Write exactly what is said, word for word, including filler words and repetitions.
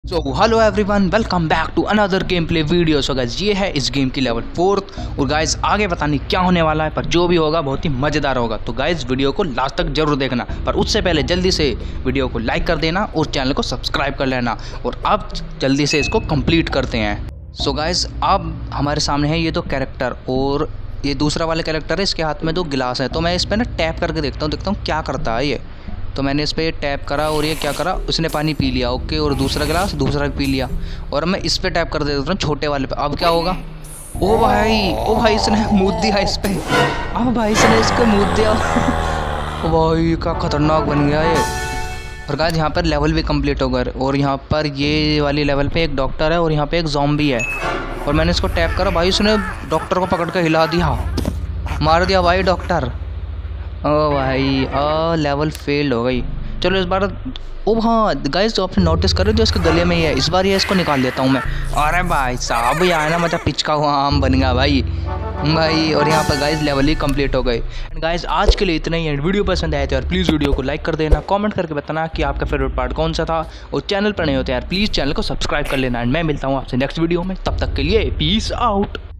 So hello everyone, welcome back to another game play video. So guys, ये है इस game की level fourth और गाइस आगे पता नहीं क्या होने वाला है, पर जो भी होगा बहुत ही मज़ेदार होगा। तो गाइस वीडियो को लास्ट तक जरूर देखना, पर उससे पहले जल्दी से वीडियो को लाइक कर देना और चैनल को सब्सक्राइब कर लेना। और अब जल्दी से इसको कंप्लीट करते हैं। सो गाइस, अब हमारे सामने है ये दो कैरेक्टर और ये दूसरा वाले कैरेक्टर है, इसके हाथ में दो गिलास है। तो मैं इस पर ना टैप करके देखता हूँ देखता हूँ क्या करता है ये। तो मैंने इस पर टैप करा और ये क्या करा, उसने पानी पी लिया। ओके, और दूसरा गिलास दूसरा भी पी लिया। और मैं इस पर टैप कर देता हूँ छोटे वाले पे। अब क्या होगा? ओ भाई, ओ भाई इसने मुँह दिया इस पर। अब भाई इसने इसको मुँह दिया। ओ भाई क्या खतरनाक बन गया ये। और गाइस यहाँ पर लेवल भी कंप्लीट हो गए। और यहाँ पर ये वाली लेवल पे एक डॉक्टर है और यहाँ पे एक ज़ॉम्बी है। और मैंने इसको टैप करा, भाई उसने डॉक्टर को पकड़ के हिला दिया, मार दिया भाई डॉक्टर। ओ भाई, आ लेवल फेल हो गई। चलो इस बार, ओ हाँ गाइस, जो आपने नोटिस कर रहे हो जो इसके गले में ही है, इस बार ये इसको निकाल देता हूँ मैं। अरे भाई साहब, ये आया ना मजा, पिचका हुआ आम बन गया भाई भाई। और यहाँ पर गाइस लेवल ही कंप्लीट हो गए। एंड गाइस आज के लिए इतना ही है। वीडियो पसंद आए तो यार प्लीज़ वीडियो को लाइक कर देना, कमेंट करके बताना कि आपका फेवरेट पार्ट कौन सा था। और चैनल पर नहीं होते यार प्लीज़ चैनल को सब्सक्राइब कर लेना। एंड मैं मिलता हूँ आपसे नेक्स्ट वीडियो में, तब तक के लिए पीस आउट।